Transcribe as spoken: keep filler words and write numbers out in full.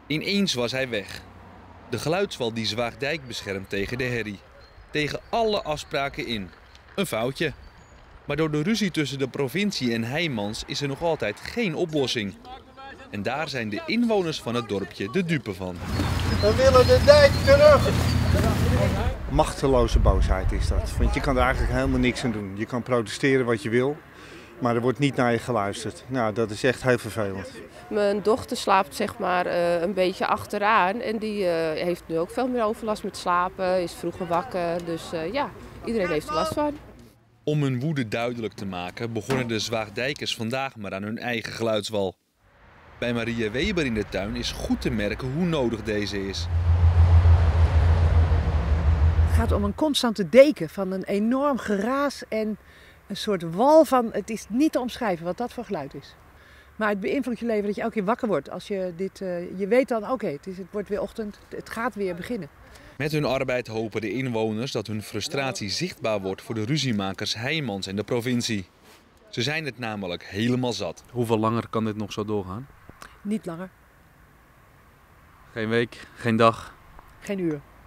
Ineens was hij weg. De geluidswal die Zwaagdijk beschermt tegen de herrie. Tegen alle afspraken in. Een foutje. Maar door de ruzie tussen de provincie en Heijmans is er nog altijd geen oplossing. En daar zijn de inwoners van het dorpje de dupe van. We willen de dijk terug! Machteloze boosheid is dat. Want je kan er eigenlijk helemaal niks aan doen. Je kan protesteren wat je wil, maar er wordt niet naar je geluisterd. Nou, dat is echt heel vervelend. Mijn dochter slaapt zeg maar uh, een beetje achteraan en die uh, heeft nu ook veel meer overlast met slapen, is vroeger wakker. Dus uh, ja, iedereen heeft er last van. Om hun woede duidelijk te maken begonnen de Zwaagdijkers vandaag maar aan hun eigen geluidswal. Bij Maria Weber in de tuin is goed te merken hoe nodig deze is. Het gaat om een constante deken van een enorm geraas en een soort wal van... Het is niet te omschrijven wat dat voor geluid is. Maar het beïnvloedt je leven dat je elke keer wakker wordt. Als je, dit, uh, je weet dan, oké, okay, het, het wordt weer ochtend, het gaat weer beginnen. Met hun arbeid hopen de inwoners dat hun frustratie zichtbaar wordt voor de ruziemakers Heijmans en de provincie. Ze zijn het namelijk helemaal zat. Hoeveel langer kan dit nog zo doorgaan? Niet langer. Geen week, geen dag? Geen uur.